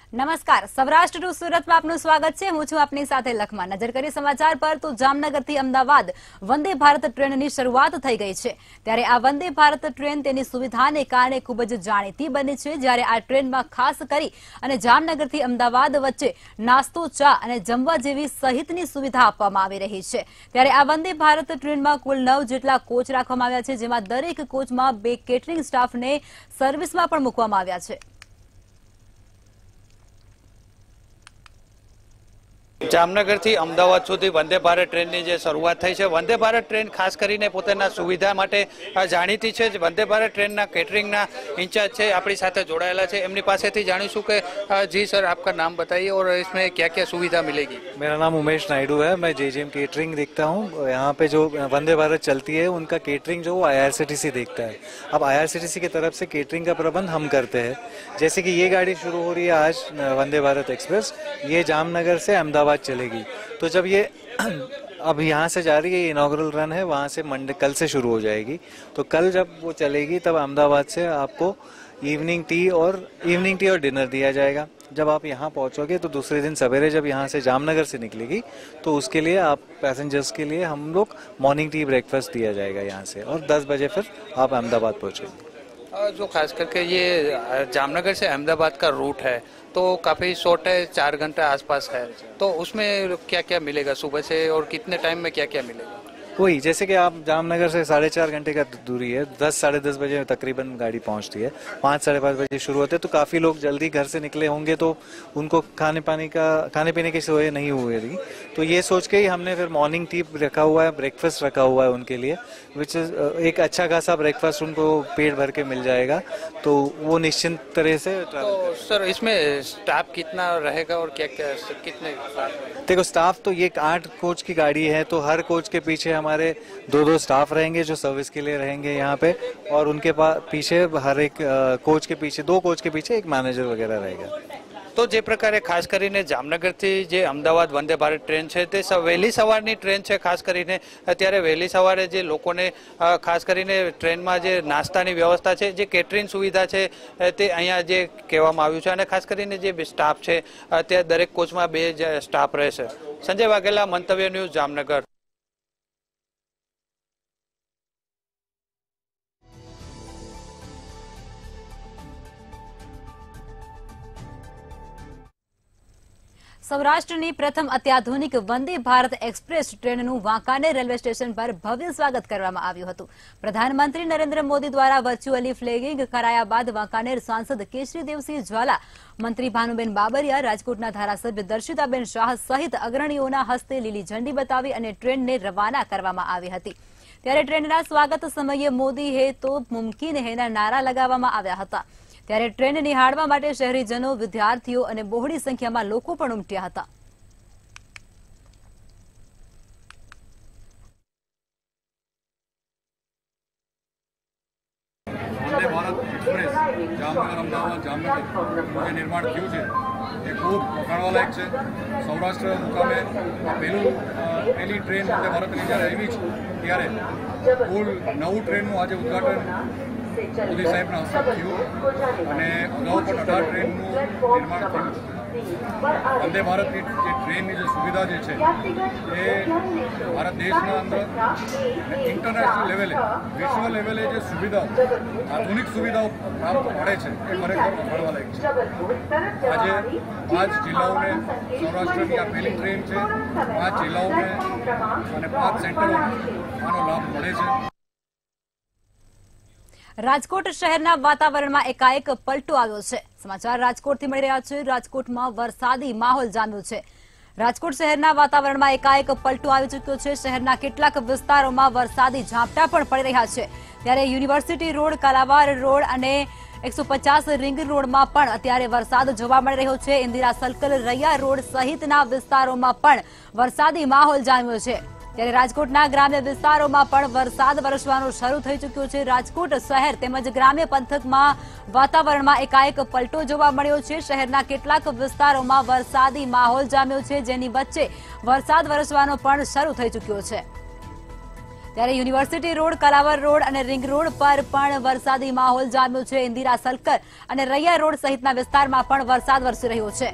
नमस्कार, सौराष्ट्र टू सूरत में आपનું સ્વાગત છે। હું છું આપની સાથે લખમા। નજર કરી સમાચાર પર તો જામનગરથી અમદાવાદ વંદે ભારત ટ્રેનની શરૂઆત થઈ ગઈ છે। ત્યારે આ વંદે ભારત ટ્રેન તેની સુવિધાને કારણે ખૂબ જ જાણીતી બની છે। જ્યારે આ ટ્રેનમાં ખાસ કરી અને જામનગરથી અમદાવાદ વચ્ચે નાસ્તો, ચા અને જમવા જેવી સહિતની સુવિધા આપવામાં આવી રહી છે। ત્યારે આ વંદે ભારત ટ્રેનમાં કુલ 9 જેટલા કોચ રાખવામાં આવ્યા છે, જેમાં દરેક કોચમાં 2 કેટરિંગ સ્ટાફને સર્વિસમાં પણ મૂકવામાં આવ્યા છે। जामनगर थी अमदावाद सुधी वंदे भारत ट्रेन की जो शुरुआत थई है। वंदे भारत ट्रेन खास करीने पोताना सुविधा माटे जाणीती है। Vande Bharat train catering incharge है अपनी साथे जोड़ायेला है। एमनी पासेथी जाणीशुं के जी सर आपका नाम बताइए और इसमें क्या क्या सुविधा मिलेगी। मेरा नाम उमेश नायडू है, मैं जेजेएम केटरिंग देखता हूँ। यहाँ पे जो वंदे भारत चलती है उनका केटरिंग जो IRCTC देखता है। अब IRCTC की तरफ से केटरिंग का प्रबंध हम करते हैं। जैसे कि ये गाड़ी शुरू हो रही है आज, वंदे भारत एक्सप्रेस, ये जामनगर से अहमदाबाद चलेगी। तो जब ये अब यहाँ से जा रही है, इनॉग्रल रन है, वहाँ से कल से शुरू हो जाएगी। तो कल जब वो चलेगी तब अहमदाबाद से आपको इवनिंग टी और डिनर दिया जाएगा। जब आप यहाँ पहुँचोगे तो दूसरे दिन सवेरे जब यहाँ से जामनगर से निकलेगी तो उसके लिए आप पैसेंजर्स के लिए हम लोग मॉर्निंग टी ब्रेकफास्ट दिया जाएगा यहाँ से, और 10 बजे फिर आप अहमदाबाद पहुँचेंगे। जो खास करके ये जामनगर से अहमदाबाद का रूट है तो काफी शॉर्ट है, 4 घंटे आसपास है। तो उसमें क्या क्या मिलेगा सुबह से और कितने टाइम में क्या क्या मिलेगा? वही जैसे कि आप जामनगर से 4.5 घंटे का दूरी है, 10 साढ़े 10 बजे तकरीबन गाड़ी पहुंचती है, 5 साढ़े 5 बजे शुरू होते हैं। तो काफ़ी लोग जल्दी घर से निकले होंगे तो उनको खाने पीने की सेवाएं नहीं हुई थी। तो ये सोच के ही हमने फिर मॉर्निंग टी रखा हुआ है, ब्रेकफास्ट रखा हुआ है उनके लिए, विच इज़ एक अच्छा खासा ब्रेकफास्ट उनको पेट भर के मिल जाएगा। तो वो निश्चिंत तरह से तो सर इसमें स्टाफ कितना रहेगा और क्या क्या कितने? देखो स्टाफ तो ये 8 कोच की गाड़ी है, तो हर कोच के पीछे हमारे 2 स्टाफ रहेंगे जो सर्विस के लिए रहेंगे यहाँ पे, और उनके पास पीछे हर एक कोच के पीछे 2 कोच के पीछे एक मैनेजर वगैरह रहेगा। तो जे प्रकारे खास करीने जामनगर थी जे अमदावाद वंदे भारत ट्रेन है ते वहेली सवारनी ट्रेन है। खास करीने अत्यारे वहेली सवारे जे लोकोने खास करीने ट्रेन में जे नास्तानी व्यवस्था है, जे केटरिंग सुविधा है ते अहींया जे कहेवामां आव्युं छे। अने खास करीने जे स्टाफ है ते दरेक कोच में 2 स्टाफ रहेशे। संजय वाघेला, मंतव्य न्यूज, जामनगर। સૌરાષ્ટ્રની પ્રથમ અત્યાધુનિક વંદે ભારત એક્સપ્રેસ ટ્રેનનું વાંકાનેર રેલવે સ્ટેશન પર ભવ્ય સ્વાગત કરવામાં આવ્યું હતું। પ્રધાનમંત્રી નરેન્દ્ર મોદી દ્વારા વર્ચ્યુઅલી ફ્લેગિંગ કરાયા બાદ વાંકાનેર સાંસદ કેશરીદેવસિંહ જ્વાલા, મંત્રી ભાનુબેન બાબરિયા, રાજકોટના ધારાસભ્ય દર્શિતાબેન શાહ સહિત અગ્રણીઓના હસ્તે લીલી ઝંડી બતાવી અને ટ્રેનને રવાના કરવામાં આવી હતી। ત્યારે ટ્રેનના સ્વાગત સમયે મોદી હે તો મુમકિન હેના નારા લગાવવામાં આવ્યા હતા। ત્યારે ટ્રેન નિહાળવા માટે શહેરીજનો, વિદ્યાર્થીઓ અને બહોળી સંખ્યામાં લોકો પણ ઉમટ્યા હતા। वंदे भारत एक्सप्रेस जामनगर अमदावाद जामनगर જે નિર્માણ થયું છે એ ખૂબ વખાણવાલાયક છે। સૌરાષ્ટ્ર મુકામે પહેલી ટ્રેન વંદે ભારતની જ્યારે આવી છે ત્યારે કુલ 9 ટ્રેનનું આજે ઉદ્ઘાટન મોદી સાહેબના હસ્તે થયું અને અગાઉ પણ 18 ટ્રેનનું નિર્માણ થયું છે। વંદે ભારતની જે ટ્રેનની જે સુવિધા જે છે એ ભારત દેશના અંદર ઇન્ટરનેશનલ લેવલે, વિશ્વ લેવલે જે સુવિધાઓ, આધુનિક સુવિધાઓ પ્રાપ્ત મળે છે એ ખરેખર વખાણવાલાયક છે। આજે 5 જિલ્લાઓને સૌરાષ્ટ્રની આ પહેલી ટ્રેન છે, 5 જિલ્લાઓને અને 5 સેન્ટરોને આનો લાભ મળે છે। રાજકોટ શહેરના વાતાવરણમાં એકાએક પલટો આવ્યો છે। સમાચાર રાજકોટથી મળી રહ્યા છે। રાજકોટમાં વરસાદી માહોલ જામ્યો છે। રાજકોટ શહેરના વાતાવરણમાં એકાએક પલટો આવી ચૂક્યો છે। શહેરના કેટલાક વિસ્તારોમાં વરસાદી ઝાપટા પણ પડી રહ્યા છે। ત્યારે યુનિવર્સિટી રોડ, કાલાવાડ રોડ અને 150 રિંગ રોડમાં પણ અત્યારે વરસાદ જોવા મળી રહ્યો છે। ઇન્દિરા સર્કલ, રૈયા રોડ સહિતના વિસ્તારોમાં પણ વરસાદી માહોલ જામ્યો છે। ત્યારે રાજકોટના ગ્રામ્ય વિસ્તારોમાં પણ વરસાદ વરસવાનો શરૂ થઈ ચૂક્યો છે। રાજકોટ શહેર તેમજ ગ્રામ્ય પંથકમાં વાતાવરણમાં એકાએક પલટો જોવા મળ્યો છે। શહેરના કેટલાક વિસ્તારોમાં વરસાદી માહોલ જામ્યો છે, જેની વચ્ચે વરસાદ વરસવાનો પણ શરૂ થઈ ચૂક્યો છે। ત્યારે યુનિવર્સિટી રોડ, કલાવર રોડ અને રિંગ રોડ પર પણ વરસાદી માહોલ જામ્યો છે. ઇન્દિરા સલકર અને રૈયા રોડ સહિતના વિસ્તારમાં પણ વરસાદ વરસી રહ્યો છે.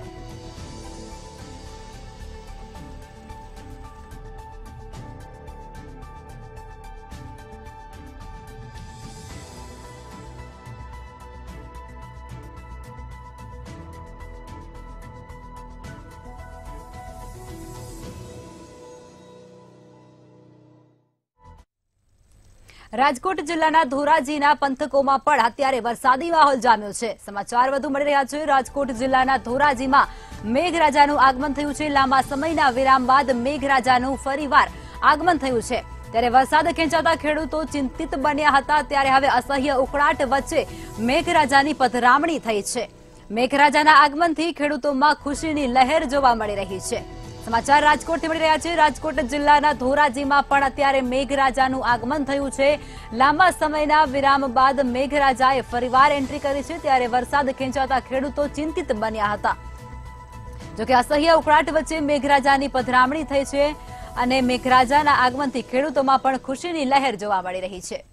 રાજકોટ જિલ્લાના ધોરાજીના પંથકોમાં પણ અત્યારે વરસાદી માહોલ જામ્યો છે. સમાચાર વધુ મળી રહ્યા છે. રાજકોટ જિલ્લાના ધોરાજીમાં મેઘરાજાનું આગમન થયું છે. લાંબા સમયના વિરામ બાદ મેઘરાજાનું ફરીવાર આગમન થયું છે. ત્યારે વરસાદ ખેંચાતા ખેડૂતો ચિંતિત બન્યા હતા. ત્યારે હવે અસહ્ય ઉકળાટ વચ્ચે મેઘરાજાની પધરામણી થઈ છે. મેઘરાજાના આગમનથી ખેડૂતોમાં ખુશીની લહેર જોવા મળી રહી છે. સમાચાર રાજકોટથી મળી રહ્યા છે. રાજકોટ જિલ્લાના ધોરાજીમાં પણ અત્યારે મેઘરાજાનું આગમન થયું છે. લાંબા સમયના વિરામ બાદ મેઘરાજાએ ફરીવાર એન્ટ્રી કરી છે. ત્યારે વરસાદ ખેંચાતા ખેડૂતો ચિંતિત બન્યા હતા. જોકે અસહ્ય ઉકળાટ વચ્ચે મેઘરાજાની પધરામણી થઈ છે અને મેઘરાજાના આગમનથી ખેડૂતોમાં પણ ખુશીની લહેર જોવા મળી રહી છે.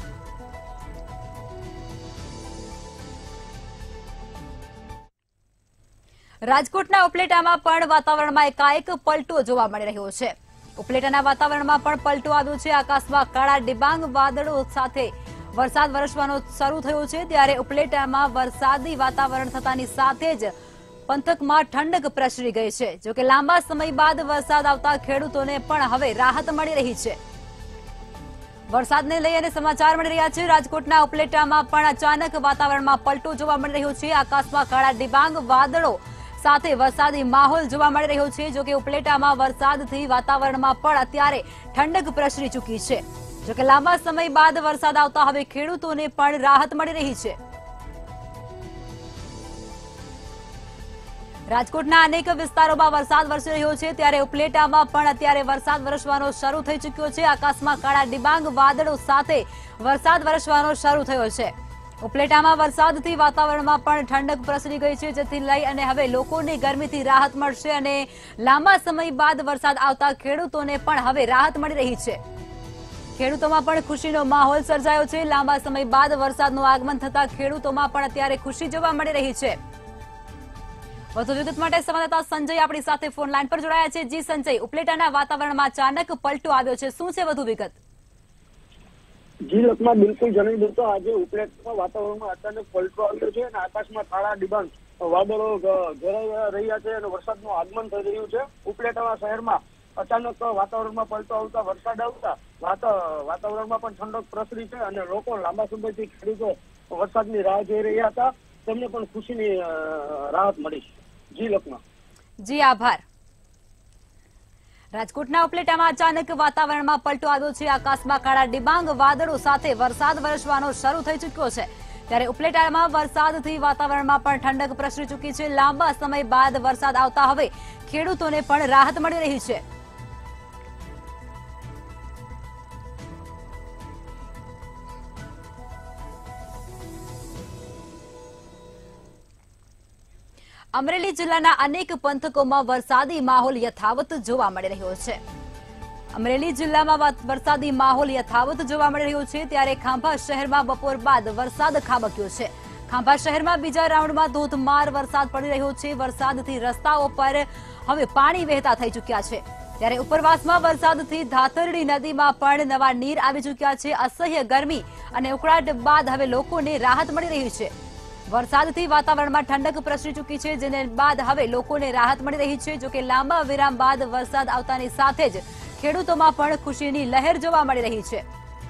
રાજકોટના ઉપલેટામાં પણ વાતાવરણમાં એકાએક પલટો જોવા મળી રહ્યો છે. ઉપલેટાના વાતાવરણમાં પણ પલટો આવ્યો છે. આકાશમાં કાળા ડિબાંગ વાદળો સાથે વરસાદ વરસવાનો શરૂ થયો છે. ત્યારે ઉપલેટામાં વરસાદી વાતાવરણ થતાની સાથે જ પંથકમાં ઠંડક પ્રસરી ગઈ છે. જોકે લાંબા સમય બાદ વરસાદ આવતા ખેડૂતોને પણ હવે રાહત મળી રહી છે. વરસાદને લઈ અને સમાચાર મળી રહ્યા છે. રાજકોટના ઉપલેટામાં પણ અચાનક વાતાવરણમાં પલટો જોવા મળી રહ્યો છે. આકાશમાં કાળા ડિબાંગ વાદળો સાથે વરસાદી માહોલ જોવા મળી રહ્યો છે. જોકે ઉપલેટામાં વરસાદથી વાતાવરણમાં પણ અત્યારે ઠંડક પ્રસરી ચૂકી છે. જોકે લાંબા સમય બાદ વરસાદ આવતા હવે ખેડૂતોને પણ રાહત મળી રહી છે. રાજકોટના અનેક વિસ્તારોમાં વરસાદ વરસી રહ્યો છે. ત્યારે ઉપલેટામાં પણ અત્યારે વરસાદ વરસવાનો શરૂ થઈ ચૂક્યો છે. આકાશમાં કાળા ડિબાંગ વાદળો સાથે વરસાદ વરસવાનો શરૂ થયો છે. ઉપલેટામાં વરસાદથી વાતાવરણમાં પણ ઠંડક પ્રસરી ગઈ છે. જેથી લઈ અને હવે લોકોને ગરમીથી રાહત મળશે અને લાંબા સમય બાદ વરસાદ આવતા ખેડૂતોને પણ હવે રાહત મળી રહી છે. ખેડૂતોમાં પણ ખુશીનો માહોલ સર્જાયો છે. લાંબા સમય બાદ વરસાદનું આગમન થતા ખેડૂતોમાં પણ અત્યારે ખુશી જોવા મળી રહી છે. વધુ વિગત માટે સંવાદદાતા સંજય આપણી સાથે ફોન લાઈન પર જોડાયા છે. જી સંજય, ઉપલેટાના વાતાવરણમાં અચાનક પલટો આવ્યો છે, શું છે વધુ વિગત? જી લખમાં બિલકુલ જણાવી દઉં તો આજે ઉપલેટામાં વાતાવરણમાં અચાનક પલટો આવ્યો છે અને આકાશમાં કાળા ડિબાંગ વાદળો ઘેરાઈ રહ્યા છે અને વરસાદનું આગમન થઈ રહ્યું છે. ઉપલેટા શહેરમાં અચાનક વાતાવરણમાં પલટો આવતા વરસાદ આવતા વાતાવરણમાં પણ ઠંડક પ્રસરી છે અને લોકો લાંબા સમયથી ખેડૂતો વરસાદની રાહ જોઈ રહ્યા હતા. તેમને પણ ખુશીની રાહત મળી છે. જી લખમાં. જી આભાર. રાજકોટના ઉપલેટામાં અચાનક વાતાવરણમાં પલટો આવ્યો છે. આકાશમાં કાળા ડિબાંગ વાદળો સાથે વરસાદ વરસવાનો શરૂ થઈ ચૂક્યો છે. ત્યારે ઉપલેટામાં વરસાદથી વાતાવરણમાં પણ ઠંડક પ્રસરી ચૂકી છે. લાંબા સમય બાદ વરસાદ આવતા હવે ખેડૂતોને પણ રાહત મળી રહી છે. અમરેલી જિલ્લાના અનેક પંથકોમાં વરસાદી માહોલ યથાવત જોવા મળી રહ્યો છે. અમરેલી જિલ્લામાં વરસાદી માહોલ યથાવત જોવા મળી રહ્યો છે. ત્યારે ખાંભા શહેરમાં બપોર બાદ વરસાદ ખાબક્યો છે. ખાંભા શહેરમાં બીજા રાઉન્ડમાં ધોધમાર વરસાદ પડી રહ્યો છે. વરસાદથી રસ્તાઓ પર હવે પાણી વહેતા થઈ ચૂક્યા છે. ત્યારે ઉપરવાસમાં વરસાદથી ધાતરડી નદીમાં પણ નવા નીર આવી ચૂક્યા છે. અસહ્ય ગરમી અને ઉકળાટ બાદ હવે લોકોને રાહત મળી રહી છે. વરસાદથી વાતાવરણમાં ઠંડક પ્રસરી ચૂકી છે, જેને બાદ હવે લોકોને રાહત મળી રહી છે. જોકે લાંબા વિરામ બાદ વરસાદ આવતાની સાથે જ ખેડૂતોમાં પણ ખુશીની લહેર જોવા મળી રહી છે.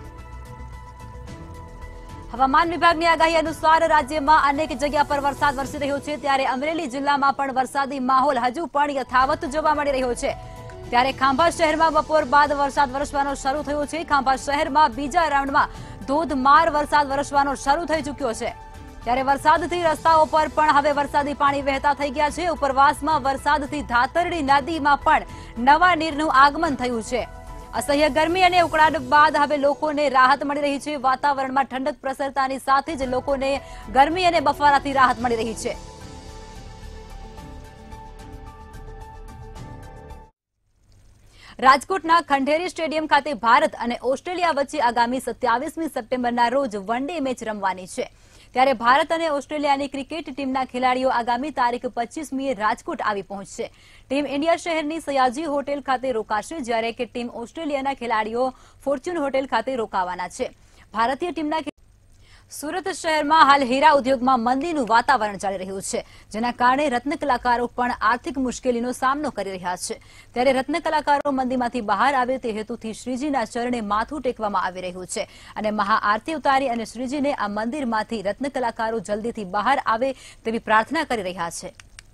હવામાન વિભાગની આગાહી અનુસાર રાજ્યમાં અનેક જગ્યા પર વરસાદ વરસી રહ્યો છે. ત્યારે અમરેલી જિલ્લામાં પણ વરસાદી માહોલ હજુ પણ યથાવત જોવા મળી રહ્યો છે. ત્યારે ખાંભા શહેરમાં બપોર બાદ વરસાદ વરસવાનો શરૂ થયો છે. ખાંભા શહેરમાં બીજા રાઉન્ડમાં ધોધમાર વરસાદ વરસવાનો શરૂ થઈ ચૂક્યો છે. ત્યારે વરસાદથી રસ્તાઓ પર પણ હવે વરસાદી પાણી વહેતા થઈ ગયા છે. ઉપરવાસમાં વરસાદથી ધાતરડી નદીમાં પણ નવા નીરનું આગમન થયું છે. અસહ્ય ગરમી અને ઉકળાટ બાદ હવે લોકોને રાહત મળી રહી છે. વાતાવરણમાં ઠંડક પ્રસરતાની સાથે જ લોકોને ગરમી અને બફારાથી રાહત મળી રહી છે. રાજકોટના ખંડેરી સ્ટેડિયમ ખાતે ભારત અને ઓસ્ટ્રેલિયા વચ્ચે આગામી 27મી સપ્ટેમ્બરના રોજ વન ડે મેચ રમવાની છે। ત્યારે ભારત અને ઓસ્ટ્રેલિયાની ક્રિકેટ ટીમના ખેલાડીઓ આગામી તારીખ 25મીએ રાજકોટ આવી પહોંચશે। ટીમ ઇન્ડિયા શહેરની સયાજી હોટેલ ખાતે રોકાશે, જ્યારે કે ટીમ ઓસ્ટ્રેલિયાના ખેલાડીઓ ફોર્ચ્યુન હોટેલ ખાતે રોકાવાના છે। ભારતીય ટીમના સુરત શહેરમાં હાલ હીરા ઉદ્યોગમાં મંદીનું વાતાવરણ ચાલી રહ્યું છે, જેના કારણે રત્ન કલાકારો પણ આર્થિક મુશ્કેલીનો સામનો કરી રહ્યા છે। ત્યારે રત્ન કલાકારો મંદીમાંથી બહાર આવે તે હેતુથી શ્રીજીના ચરણે માથું ટેકવામાં આવી રહ્યું છે અને મહાઆરતી ઉતારી અને શ્રીજીને આ મંદિરમાંથી રત્ન કલાકારો જલ્દીથી બહાર આવે તેવી પ્રાર્થના કરી રહ્યા છે।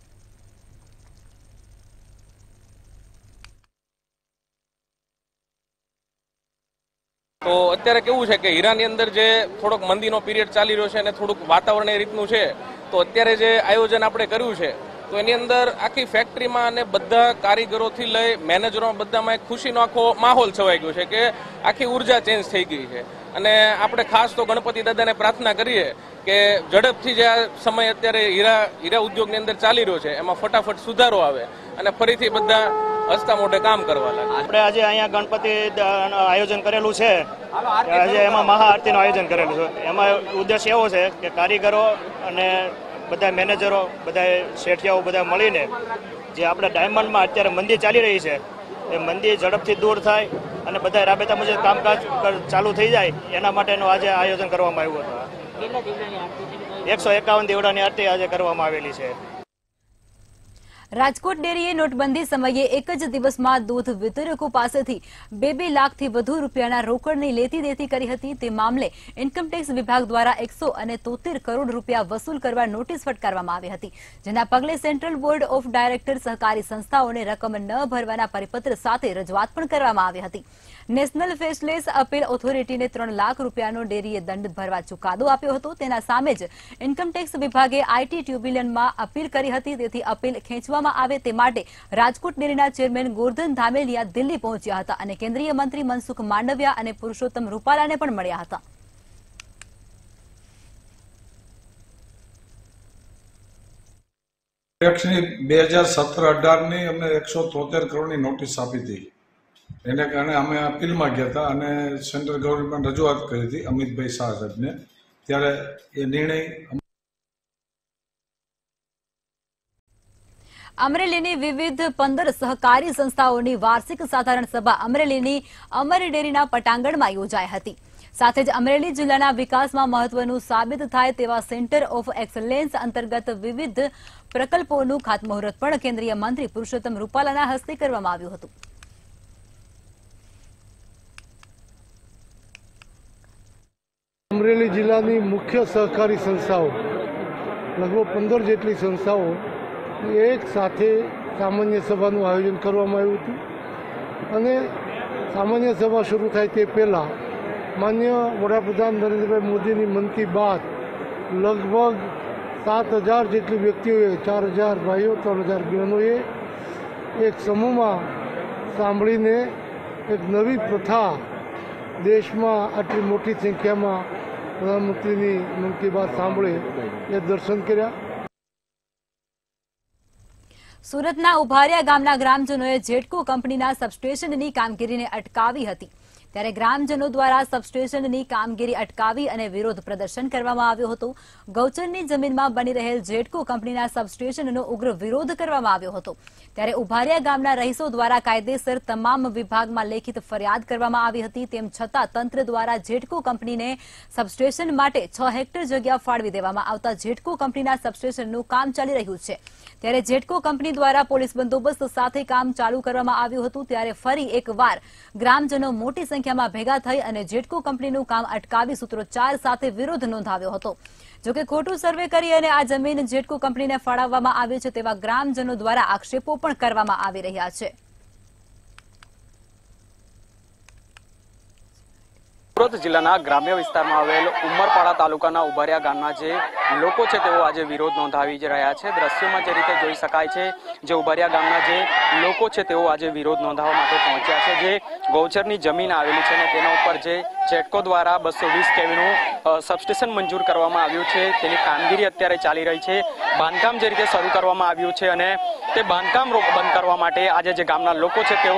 તો અત્યારે કેવું છે કે હીરાની અંદર જે થોડોક મંદીનો પીરિયડ ચાલી રહ્યો છે અને થોડુંક વાતાવરણ એ રીતનું છે, તો અત્યારે જે આયોજન આપણે કર્યું છે તો એની અંદર આખી ફેક્ટરીમાં અને બધા કારીગરોથી લઈ મેનેજરો બધામાં એક ખુશીનો આખો માહોલ છવાઈ ગયો છે કે આખી ઉર્જા ચેન્જ થઈ ગઈ છે। અને આપણે ખાસ તો ગણપતિ દાદાને પ્રાર્થના કરીએ કે ઝડપથી જે આ સમય અત્યારે હીરા ઉદ્યોગની અંદર ચાલી રહ્યો છે એમાં ફટાફટ સુધારો આવે અને ફરીથી બધા હસતા મોઢે કામ કરવા લાગે। આપણે આજે અહીંયા ગણપતિ આયોજન કરેલું છે, આજે એમાં મહાઆરતીનું આયોજન કરેલું છે। એમાં ઉદ્દેશ એવો છે કે કારીગરો અને બધા મેનેજરો, બધા શેઠિયાઓ બધા મળીને જે આપણે ડાયમંડમાં અત્યારે મંદી ચાલી રહી છે એ મંદી ઝડપથી દૂર થાય અને બધા રાબેતા મુજબ કામકાજ ચાલુ થઈ જાય, એના માટેનું આજે આયોજન કરવામાં આવ્યું હતું। 151 દીવડાની આરતી આજે કરવામાં આવેલી છે। રાજકોટ ડેરીએ નોટબંધી સમયે એક જ દિવસમાં દૂધ વિતરકો પાસેથી 2 લાખથી વધુ રૂપિયાના રોકડની લેતી દેતી કરી હતી। તે મામલે ઇન્કમટેક્સ વિભાગ દ્વારા 173 કરોડ રૂપિયા વસૂલ કરવા નોટિસ ફટકારવામાં આવી હતી, જેના પગલે સેન્ટ્રલ બોર્ડ ઓફ ડાયરેક્ટર સહકારી સંસ્થાઓને રકમ ન ભરવાના પરિપત્ર સાથે રજૂઆત પણ કરવામાં આવી હતી। નેશનલ ફેસલેસ અપીલ ઓથોરિટીને 3 લાખ રૂપિયાનો ડેરીએ દંડ ભરવા ચુકાદો આપ્યો હતો। તેના સામે જ ઇન્કમટેક્સ વિભાગે આઈટી ટ્રિબ્યુનલમાં અપીલ કરી હતી। તેથી અપીલ ખેંચવામાં આવે તે માટે રાજકોટ ડેરીના ચેરમેન ગોરધન ધામેલિયા દિલ્હી પહોંચ્યા હતા અને કેન્દ્રીય મંત્રી મનસુખ માંડવિયા અને પુરુષોત્તમ રૂપાલાને પણ મળ્યા હતા। ટેક્સની 2017-18ની અમને 173 કરોડની નોટિસ આપી હતી। એને કારણે અમે અપીલમાં ગયા હતા અને સેન્ટ્રલ ગવર્મેન્ટમાં રજૂઆત કરી હતી અમિતભાઈ શાહ સાહેબને। ત્યારે એ નિર્ણય અમરેલીની વિવિધ 15 સહકારી સંસ્થાઓની વાર્ષિક સાધારણ સભા અમરેલીની અમર ડેરીના પટાંગણમાં યોજાઈ હતી। સાથે જ અમરેલી જિલ્લાના વિકાસમાં મહત્વનું સાબિત થાય તેવા સેન્ટર ઓફ એક્સલન્સ અંતર્ગત વિવિધ પ્રકલ્પોનું ખાતમુહૂર્ત પણ કેન્દ્રીય મંત્રી પુરુષોત્તમ રૂપાલાના હસ્તે કરવામાં આવ્યું હતું। અમરેલી જિલ્લાની મુખ્ય સહકારી સંસ્થાઓ લગભગ 15 જેટલી સંસ્થાઓ એક સાથે સામાન્ય સભાનું આયોજન કરવામાં આવ્યું હતું અને સામાન્ય સભા શરૂ થાય તે પહેલાં માન્ય વડાપ્રધાન નરેન્દ્રભાઈ મોદીની મન કી બાત લગભગ 7,000 જેટલી વ્યક્તિઓએ 4,000 ભાઈઓ 3,000 બહેનોએ એક સમૂહમાં સાંભળીને એક નવી પ્રથા દેશમાં આટલી મોટી સંખ્યામાં પ્રધાનમંત્રીની મન કી બાત સાંભળે એ દર્શન કર્યા। સુરતના ઉભારિયા ગામના ગ્રામજનોએ જેટકો કંપનીના સબસ્ટેશનની કામગીરીને અટકાવી હતી। ત્યારે ગ્રામજનો દ્વારા સબસ્ટેશનની કામગીરી અટકાવી અને વિરોધ પ્રદર્શન કરવામાં આવ્યો હતો। ગૌચરની જમીનમાં બની રહેલ જેટકો કંપનીના સબસ્ટેશનનો ઉગ્ર વિરોધ કરવામાં આવ્યો હતો। ત્યારે ઉભારિયા ગામના રહીશો દ્વારા કાયદેસર તમામ વિભાગમાં લેખિત ફરિયાદ કરવામાં આવી હતી। તેમ છતાં તંત્ર દ્વારા જેટકો કંપનીને સબસ્ટેશન માટે 6 હેક્ટર જગ્યા ફાળવી દેવામાં આવતા જેટકો કંપનીના સબસ્ટેશનનું કામ ચાલી રહ્યું છે। ત્યારે જેટકો કંપની દ્વારા પોલીસ બંદોબસ્ત સાથે કામ ચાલુ કરવામાં આવ્યું હતું। ત્યારે ફરી એકવાર ગ્રામજનો મોટી સંખ્યામાં ભેગા થઈ અને જેટકો કંપનીનું કામ અટકાવી સૂત્રોચ્ચાર સાથે વિરોધ નોંધાવ્યો હતો। જોકે ખોટું સર્વે કરી અને આ જમીન જેટકો કંપનીને ફાળવવામાં આવી છે તેવા ગ્રામજનો દ્વારા આક્ષેપો પણ કરવામાં આવી રહ્યા છે। સુરત જિલ્લાના ગ્રામ્ય વિસ્તારમાં આવેલ ઉમરપાડા તાલુકાના ઉભારિયા ગામના જે લોકો છે તેઓ આજે વિરોધ નોંધાવી રહ્યા છે। દ્રશ્યોમાં જે રીતે જોઈ શકાય છે, જે ઉભારિયા ગામના જે લોકો છે તેઓ આજે વિરોધ નોંધાવવા માટે પહોંચ્યા છે। જે ગૌચરની જમીન આવેલી છે અને તેના ઉપર જે જેટકો દ્વારા 220 કેવીનું સબસ્ટેશન મંજૂર કરવામાં આવ્યું છે તેની કામગીરી અત્યારે ચાલી રહી છે। બાંધકામ જે રીતે શરૂ કરવામાં આવ્યું છે અને તે બાંધકામ બંધ કરવા માટે આજે જે ગામના લોકો છે તેઓ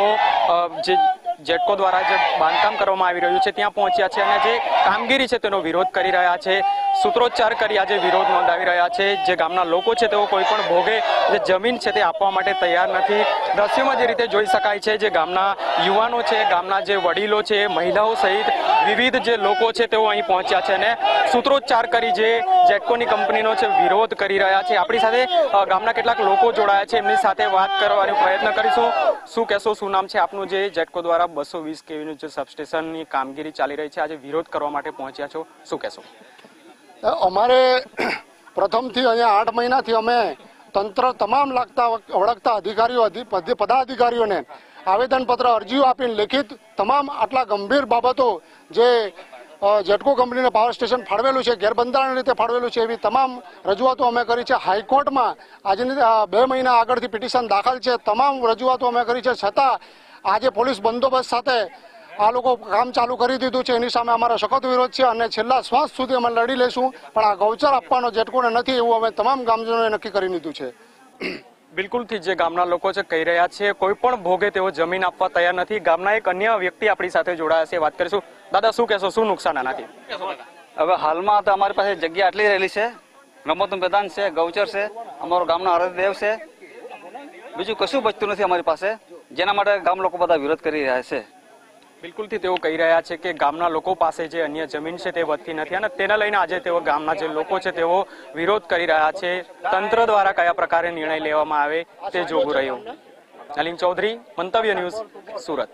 જે જેટકો દ્વારા જે બાંધકામ કરવામાં આવી રહ્યું છે ત્યાં પહોંચ્યા છે અને જે કામગીરી છે તેનો વિરોધ કરી રહ્યા છે, સૂત્રોચ્ચાર કરી આજે વિરોધ નોંધાવી રહ્યા છે. જે ગામના લોકો છે તેઓ કોઈ પણ ભોગે જે જમીન છે તે આપવા માટે તૈયાર નથી. દ્રશ્યમાં જે રીતે જોઈ શકાય છે, જે ગામના યુવાનો છે, ગામના જે વડીલો છે, મહિલાઓ સહિત વિવિધ જે લોકો છે તેઓ અહીં પહોંચ્યા છે અને સૂત્રોચ્ચાર કરી જે જેટકોની કંપનીનો છે વિરોધ કરી રહ્યા છે. આપણી સાથે ગામના કેટલાક લોકો જોડાયા છે, એમની સાથે વાત કરવાનો પ્રયત્ન કરીશું. શું કહેશો, શું નામ છે આપનું? જે જેટકો દ્વારા 220 kVનું જે સબસ્ટેશનની કામગીરી ચાલી રહી છે, આજે વિરોધ કરવા માટે પહોંચ્યા છો, શું કહેશો? અમારે પ્રથમથી અહીંયા 8 મહિનાથી અમે તંત્ર તમામ ઓળખતા અધિકારીઓ પદાધિકારીઓને આવેદનપત્ર અરજીઓ આપીને લેખિત તમામ આટલા ગંભીર બાબતો જે જેટકો કંપનીને પાવર સ્ટેશન ફાળવેલું છે, ગેરબંધારણ રીતે ફાળવેલું છે, એવી તમામ રજૂઆતો અમે કરી છે. હાઈકોર્ટમાં આજની 2 મહિના આગળથી પિટિશન દાખલ છે. તમામ રજૂઆતો અમે કરી છે, છતાં આજે પોલીસ બંદોબસ્ત સાથે આ લોકો કામ ચાલુ કરી દીધું છે. એની સામે અમારો સખત વિરોધ છે અને છેલ્લા શ્વાસ સુધી અમે લડી લઈશું, પણ આ ગૌચર આપવાનો જેટકોને નથી એવું અમે તમામ ગામજનોએ નક્કી કરી લીધું છે. બિલકુલથી જે ગામના લોકો છે કહી રહ્યા છે, કોઈ પણ ભોગે તેઓ જમીન આપવા તૈયાર નથી. ગામના એક અન્ય વ્યક્તિ આપણી સાથે જોડાયા છે, વાત કરીશું. દાદા, શું કહેશો, શું નુકસાન આનાથી? હવે હાલમાં તો અમારી પાસે જગ્યા આટલી રહેલી છે, રમતનું મેદાન છે, ગૌચર છે, અમારો ગામનો આરાધ્ય દેવ છે, બીજું કશું બચતું નથી અમારી પાસે, જેના માટે ગામ લોકો બધા વિરોધ કરી રહ્યા છે. બિલકુલથી તેઓ કહી રહ્યા છે કે ગામના લોકો પાસે જે અન્ય જમીન છે તે વધતી નથી અને તેને લઈને આજે તેઓ ગામના જે લોકો છે તેઓ વિરોધ કરી રહ્યા છે. તંત્ર દ્વારા કયા પ્રકારે નિર્ણય લેવામાં આવે તે જોવું રહ્યું. નલિન ચૌધરી, મંતવ્ય ન્યૂઝ, સુરત.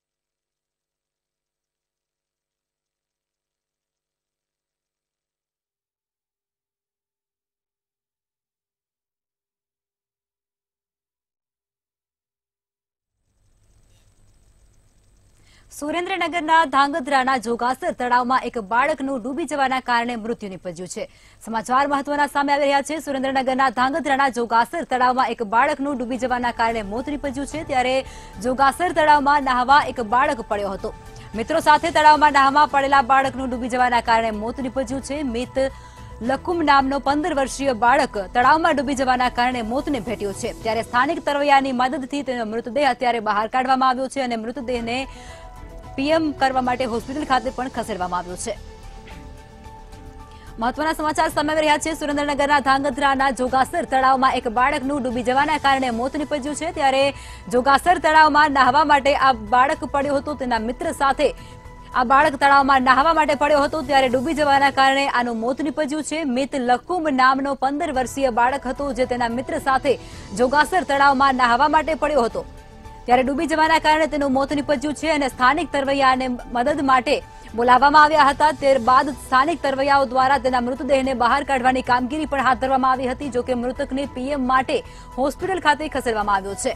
સુરેન્દ્રનગરના ધાંગધ્રાના જોગાસર તળાવમાં એક બાળકનું ડૂબી જવાના કારણે મૃત્યુ નિપજ્યું છે. સમાચાર મહત્વના સામે આવી રહ્યા છે. સુરેન્દ્રનગરના ધાંગધ્રાના જોગાસર તળાવમાં એક બાળકનું ડૂબી જવાના કારણે મોત નિપજ્યું છે. ત્યારે જોગાસર તળાવમાં નહાવા એક બાળક પડ્યો હતો. મિત્રો સાથે તળાવમાં નહાવા પડેલા બાળકનું ડૂબી જવાના કારણે મોત નિપજ્યું છે. મિત લકુમ નામનો 15 વર્ષીય બાળક તળાવમાં ડૂબી જવાના કારણે મોતને ભેટ્યો છે. ત્યારે સ્થાનિક તરવૈયાની મદદથી તેનો મૃતદેહ અત્યારે બહાર કાઢવામાં આવ્યો છે અને મૃતદેહને પીએમ કરવા માટે હોસ્પિટલ ખાતે પણ ખસેડવામાં આવ્યો છે. મહત્વના સમાચાર સામે આવી રહ્યા છે. સુરેન્દ્રનગરના ધાંગધ્રાના જોગાસર તળાવમાં એક બાળકનું ડૂબી જવાના કારણે મોત નિપજ્યું છે. ત્યારે જોગાસર તળાવમાં નહાવા માટે આ બાળક પડ્યો હતો. તેના મિત્ર સાથે આ બાળક તળાવમાં નહાવા માટે પડ્યો હતો, ત્યારે ડૂબી જવાના કારણે આનું મોત નિપજ્યું છે. મિત લકુમ નામનો 15 વર્ષીય બાળક હતો, જે તેના મિત્ર સાથે જોગાસર તળાવમાં નહાવા માટે પડ્યો હતો. ત્યારે ડૂબી જવાના કારણે તેનું મોત નિપજ્યું છે અને સ્થાનિક તરવૈયાને મદદ માટે બોલાવવામાં આવ્યા હતા. ત્યારબાદ સ્થાનિક તરવૈયાઓ દ્વારા તેના મૃતદેહને બહાર કાઢવાની કામગીરી પણ હાથ ધરવામાં આવી હતી. જોકે મૃતકને પીએમ માટે હોસ્પિટલ ખાતે ખસેડવામાં આવ્યો છે.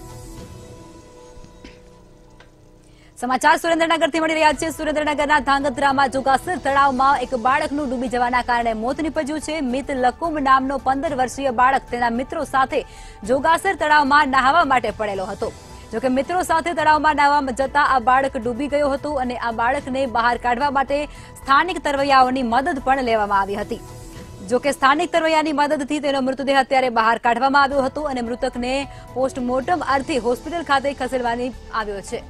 સમાચાર સુરેન્દ્રનગરથી મળી રહ્યા છે. સુરેન્દ્રનગરના ધાંગધ્રામાં જોગાસર તળાવમાં એક બાળકનું ડૂબી જવાના કારણે મોત નિપજ્યું છે. મિત લકુમ નામનો 15 વર્ષીય બાળક તેના મિત્રો સાથે જોગાસર તળાવમાં નહાવા માટે પડેલો હતો. જોકે મિત્રો સાથે તળાવમાં નહાવા જતા આ બાળક ડૂબી ગયો હતો અને આ બાળકને બહાર કાઢવા માટે સ્થાનિક તરવૈયાઓની મદદ પણ લેવામાં આવી હતી. જોકે સ્થાનિક તરવૈયાની મદદથી તેનો મૃતદેહ અત્યારે બહાર કાઢવામાં આવ્યો હતો અને મૃતકને પોસ્ટમોર્ટમ અર્થે હોસ્પિટલ ખાતે ખસેડવાની આવ્યો છે.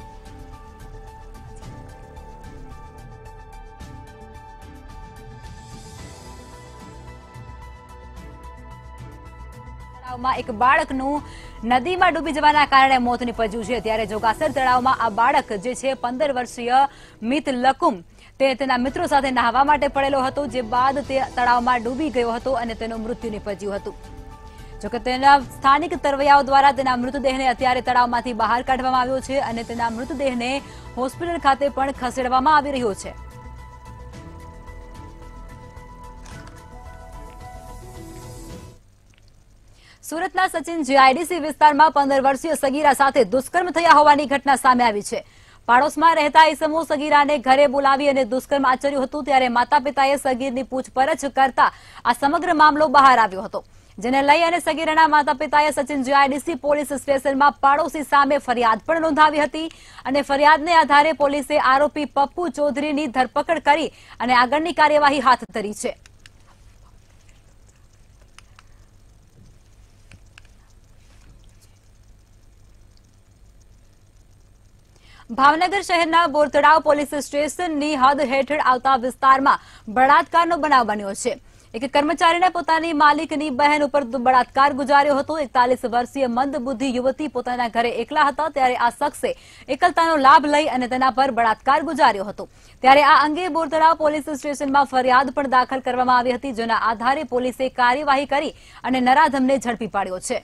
એક બાળકનું નદીમાં ડૂબી જવાના કારણે મોત નિપજ્યું છે. ત્યારે જોગાસર તળાવમાં આ બાળક જે છે 15 વર્ષીય મિત લકુમ તે તેના મિત્રો સાથે નહાવા માટે પડેલો હતો, જે બાદ તે તળાવમાં ડૂબી ગયો હતો અને તેનું મૃત્યુ નિપજ્યું હતું. જોકે તેના સ્થાનિક તરવૈયાઓ દ્વારા તેના મૃતદેહને અત્યારે તળાવમાંથી બહાર કાઢવામાં આવ્યો છે અને તેના મૃતદેહને હોસ્પિટલ ખાતે પણ ખસેડવામાં આવી રહ્યો છે. સુરતના સચિન જીઆઈડીસી વિસ્તારમાં 15 વર્ષીય સગીરા સાથે દુષ્કર્મ થયા હોવાની ઘટના સામે આવી છે. પાડોશમાં રહેતા ઈસમો સગીરાને ઘરે બોલાવી અને દુષ્કર્મ આચર્યું હતું. ત્યારે માતા પિતાએ સગીરની પૂછપરછ કરતા આ સમગ્ર મામલો બહાર આવ્યો હતો, જેને લઈ અને સગીરાના માતા પિતાએ સચિન જીઆઈડીસી પોલીસ સ્ટેશનમાં પાડોશી સામે ફરિયાદ પણ નોંધાવી હતી અને ફરિયાદને આધારે પોલીસે આરોપી પપ્પુ ચૌધરીની ધરપકડ કરી અને આગળની કાર્યવાહી હાથ ધરી છે. ભાવનગર શહેરના બોરતળાવ પોલીસ સ્ટેશનની હદ હેઠળ આવતા વિસ્તારમાં બળાત્કારનો બનાવ બન્યો છે। એક કર્મચારીને પોતાની માલિકની બહેન ઉપર બળાત્કાર ગુજાર્યો હતો। 41 વર્ષીય મંદબુદ્ધિ યુવતી પોતાના ઘરે એકલા હતા ત્યારે આ શખ્સે એકલતાનો લાભ લઈ અને તેના પર બળાત્કાર ગુજાર્યો હતો। ત્યારે આ અંગે બોરતળાવ પોલીસ સ્ટેશનમાં ફરિયાદ પણ દાખલ કરવામાં આવી હતી, જેના આધારે પોલીસે કાર્યવાહી કરી અને નરાધમને ઝડપી પાડ્યો છે।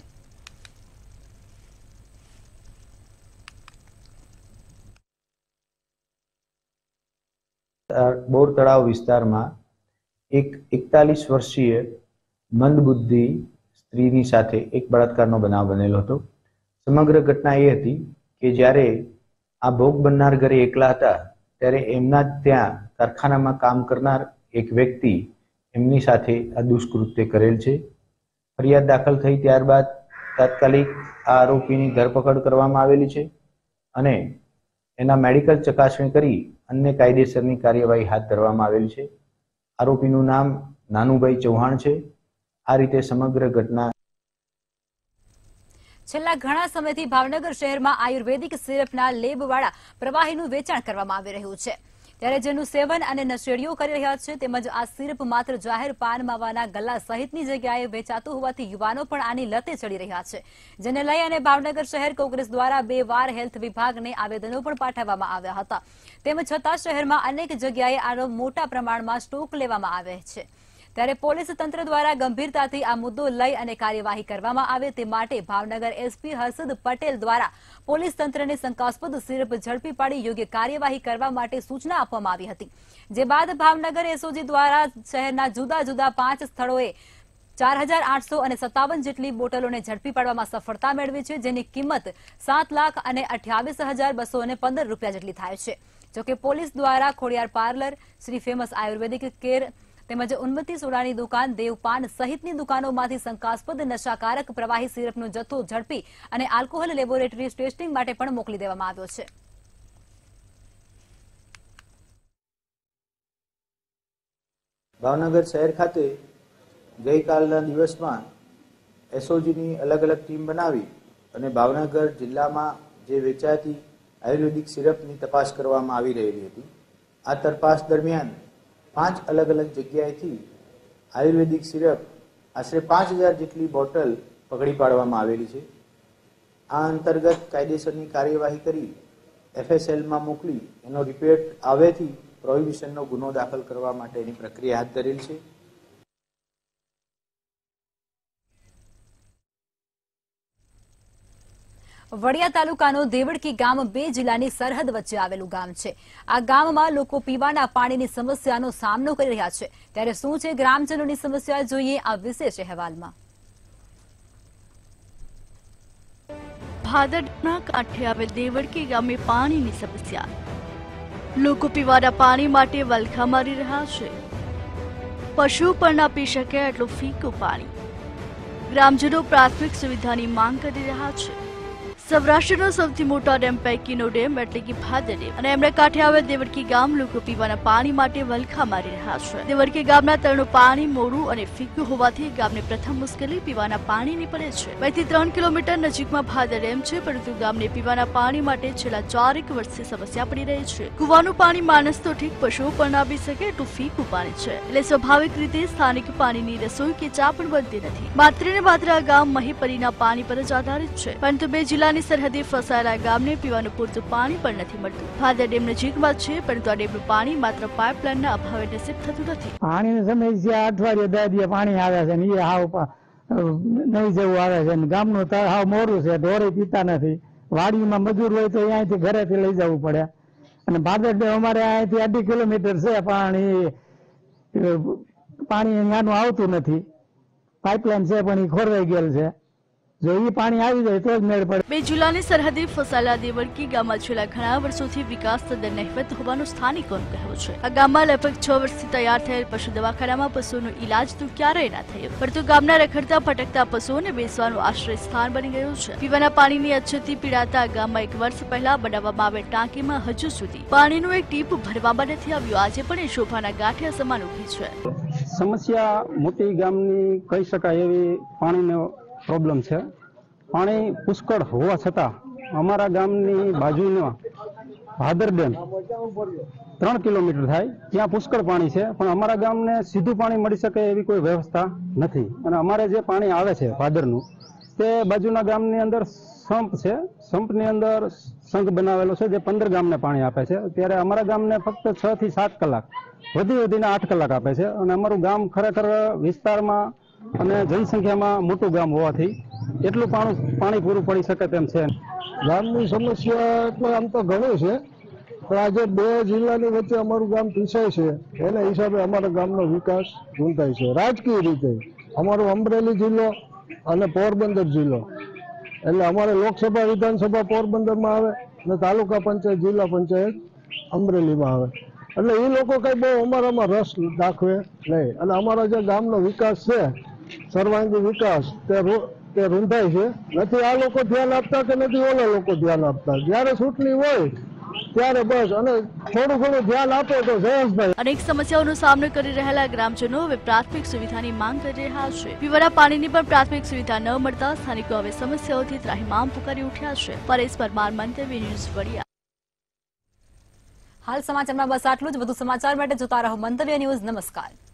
બોર તળાવ વિસ્તારમાં એક 41 વર્ષીય મંદબુદ્ધિ સ્ત્રીની સાથે એક બળાત્કારનો બનાવ બનેલો હતો। સમગ્ર ઘટના એ હતી કે જ્યારે આ ભોગ બનનાર ઘરે એકલા હતા ત્યારે એમના ત્યાં કારખાનામાં કામ કરનાર એક વ્યક્તિ એમની સાથે આ દુષ્કૃત્ય કરેલ છે। ફરિયાદ દાખલ થઈ ત્યારબાદ તાત્કાલિક આ આરોપીની ધરપકડ કરવામાં આવેલી છે અને એના મેડિકલ ચકાસણી કરી અન્ય કાયદેસરની કાર્યવાહી હાથ ધરવામાં આવેલ છે। આરોપીનું નામ નાનુભાઈ ચૌહાણ છે। આ રીતે સમગ્ર ઘટના છેલ્લા ઘણા સમયથી ભાવનગર શહેરમાં આયુર્વેદિક સિરપના લેબવાળા પ્રવાહીનું વેચાણ કરવામાં આવી રહ્યું છે, ત્યારે જેનું સેવન અને નશેડીઓ કરી રહ્યા છે, તેમજ આ સિરપ માત્ર જાહેર પાન માવાના ગલ્લા સહિતની જગ્યાએ વેચાતું હોવાથી યુવાનો પણ આની લતે ચડી રહ્યા છે, જેને લઈ અને ભાવનગર શહેર કોંગ્રેસ દ્વારા 2 વાર હેલ્થ વિભાગને આવેદનો પણ પાઠવવામાં આવ્યા હતા। તેમ છતાં શહેરમાં અનેક જગ્યાએ આનો મોટા પ્રમાણમાં સ્ટોક લેવામાં આવે છે, ત્યારે પોલીસ તંત્ર દ્વારા ગંભીરતાથી આ મુદ્દો લઈ અને કાર્યવાહી કરવામાં આવે તે માટે ભાવનગર એસપી હર્ષદ પટેલ દ્વારા પોલીસ તંત્રને શંકાસ્પદ સિરપ ઝડપી પાડી યોગ્ય કાર્યવાહી કરવા માટે સૂચના આપવામાં આવી હતી, જે બાદ ભાવનગર એસઓજી દ્વારા શહેરના જુદા જુદા 5 સ્થળોએ 4857 જેટલી બોટલોને ઝડપી પાડવામાં સફળતા મેળવી છે, જેની કિંમત 7,28,215 રૂપિયા જેટલી થાય છે। જોકે પોલીસ દ્વારા Khodiyar parlour, Shri famous Ayurvedic care તેમજ ઉન્નતિ સોડાની દુકાન, દેવપાન સહિતની દુકાનોમાંથી શંકાસ્પદ નશાકારક પ્રવાહી સિરપનો જથ્થો ઝડપી અને આલ્કોહોલ લેબોરેટરી ટેસ્ટિંગ માટે પણ મોકલી દેવામાં આવ્યો છે। ભાવનગર શહેર ખાતે ગઈકાલના દિવસમાં એસઓજીની અલગ અલગ ટીમ બનાવી અને ભાવનગર જિલ્લામાં જે વેચાતી આયુર્વેદિક સિરપની તપાસ કરવામાં આવી રહેલી હતી। આ તપાસ દરમિયાન 5 અલગ અલગ જગ્યાએથી આયુર્વેદિક સિરપ આશરે 5000 જેટલી બોટલ પકડી પાડવામાં આવેલી છે। આ અંતર્ગત કાયદેસરની કાર્યવાહી કરી એફએસએલમાં મોકલી એનો રિપોર્ટ આવેથી પ્રોહિબિશનનો ગુનો દાખલ કરવા માટેની પ્રક્રિયા હાથ ધરેલ છે। વડિયા તાલુકાનો દેવડકી ગામ 2 જિલ્લાની સરહદ વચ્ચે આવેલું ગામ છે। આ ગામમાં લોકો પીવાના પાણીની સમસ્યાનો સામનો કરી રહ્યા છે, ત્યારે શું છે ગ્રામજનોની સમસ્યા, જોઈએ આ વિશેષ અહેવાલમાં। ભાદરના કાંઠે આવેલ દેવડકી ગામે પાણીની સમસ્યા, લોકો પીવાના પાણી માટે વલખા મારી રહ્યા છે। પશુ પણ ના પી શકે એટલું ફીકું પાણી, ગ્રામજનો પ્રાથમિક સુવિધાની માંગ કરી રહ્યા છે। સૌરાષ્ટ્રનો સૌથી મોટા ડેમ પૈકીનો ડેમ એટલે કે ભાદર ડેમ અને એમણે કાંઠે આવેલ દેવડકી ગામ લોકો પીવાના પાણી માટે વલખા મારી રહ્યા છે। દેવડકી ગામના તળનું પાણી મોરું અને ફીકું હોવાથી ગામને પ્રથમ મુશ્કેલી પીવાના પાણીની પડે છે। 2 થી 3 કિલોમીટર નજીકમાં ભાદર ડેમ છે, પરંતુ ગામને પીવાના પાણી માટે છેલ્લા 4 વર્ષથી સમસ્યા પડી રહી છે। કુવાનું પાણી માણસ તો ઠીક, પશુઓ પણ ના પી શકે એટલું ફીકું પાણી છે, એટલે સ્વાભાવિક રીતે સ્થાનિક પાણીની રસોઈ કે ચા પણ બનતી નથી। માત્ર ને માત્ર આ ગામ મહીપરીના પાણી પર જ આધારિત છે, પરંતુ 2 જિલ્લાની સરહદે ફસાયેલા ગામને પીવાનું પૂરતું પાણી પણ નથી મળતું। ભાદર ડેમ નજીકમાં છે, પરંતુ આ ડેમનું પાણી માત્ર પાઇપલાઇનના અભાવે નસીબ થતું નથી। પાણીની સમસ્યા અઠવાડિયે 10 દિવસ પાણી આવે છે ને એ હાવ નહીં જેવું આવે છે, ગામનું તળ હાવ મોરું છે, ઢોરે પીતા નથી। વાડીમાં મજૂર હોય તો અહીંયાથી ઘરેથી લઈ જવું પડે, અને ભાદર ડેમ અમારે અહીંયાથી 2.5 કિલોમીટર છે, પાણી નાનું આવતું નથી। પાઇપલાઇન છે પણ એ ખોરવાઈ ગયેલ છે, જો એ પાણી આવી જાય તો જ મેળ પડે। 2 જિલ્લાની સરહદે ફસાયેલા દેવડકી ગામમાં છેલ્લા ઘણા વર્ષોથી વિકાસ તદ્દન નહિવત હોવાનું સ્થાનિકોનું કહેવું છે। આ ગામમાં લગભગ 6 વર્ષથી તૈયાર થયેલ પશુ દવાખાનામાં પશુઓનો ઈલાજ તો ક્યારેય ના થયો, પરંતુ ગામના રખડતા ભટકતા પશુઓને બેસવાનું આશ્રય સ્થાન બની ગયું છે। પીવાના પાણીની અછતથી પીડાતા ગામમાં 1 વર્ષ પહેલા બનાવવામાં આવેલ ટાંકીમાં હજુ સુધી પાણીનું એક ટીપ ભરવામાં નથી આવ્યું। આજે પણ એ શોભાના ગાંઠિયા સમાન ઊભી છે। સમસ્યા મોટી ગામની કહી શકાય એવી પાણીનો પ્રોબ્લેમ છે। પાણી પુષ્કળ હોવા છતાં અમારા ગામની બાજુમાં ભાદર ડેમ 3 કિલોમીટર થાય, ત્યાં પુષ્કળ પાણી છે, પણ અમારા ગામને સીધું પાણી મળી શકે એવી કોઈ વ્યવસ્થા નથી. અને અમારે જે પાણી આવે છે ભાદરનું, તે બાજુના ગામની અંદર સંપ છે, સંપની અંદર સંઘ બનાવેલો છે જે 15 ગામને પાણી આપે છે. ત્યારે અમારા ગામને ફક્ત 6 થી 7 કલાક, વધીને 8 કલાક આપે છે. અને અમારું ગામ ખરેખર વિસ્તારમાં અને જનસંખ્યામાં મોટું ગામ હોવાથી એટલું પાણી પૂરું પડી શકે તેમ છે. ગામની સમસ્યા તો આમ તો ઘણી છે, પણ આજે 2 જિલ્લાની વચ્ચે અમારું ગામ પીસાય છે, એના હિસાબે અમારા ગામનો વિકાસ ઝૂંટાય છે. રાજકીય રીતે અમારો અમરેલી જિલ્લો અને પોરબંદર જિલ્લો, એટલે અમારે લોકસભા વિધાનસભા પોરબંદરમાં આવે અને તાલુકા પંચાયત જિલ્લા પંચાયત અમરેલીમાં આવે. એટલે એ લોકો કઈ બહુ અમારામાં રસ દાખવે નહીં. અને અમારા જે ગામનો વિકાસ છે, સર્વાંગી વિકાસ, તે રૂંધાય છે. નથી આ લોકો ધ્યાન આપતા કે નથી ઓલા લોકો ધ્યાન આપતા. જયારે ચૂંટણી હોય ત્યારે બસ અને થોડું ઘણું ધ્યાન આપે તો જયેશભાઈ. અનેક સમસ્યાઓનો સામનો કરી રહેલા ગ્રામજનો હવે પ્રાથમિક સુવિધાની માંગ કરી રહ્યા છે. પીવાના પાણીની પણ પ્રાથમિક સુવિધા ન મળતા સ્થાનિકો હવે સમસ્યાઓથી ત્રાહિમામ પુકારી ઉઠ્યા છે. પરેશ પરમાર, મંતવ્ય ન્યૂઝ, વડિયા. હાલ સમાચારમાં બસ આટલું જ. વધુ સમાચાર માટે જોતા રહો મંતવ્ય ન્યૂઝ. નમસ્કાર.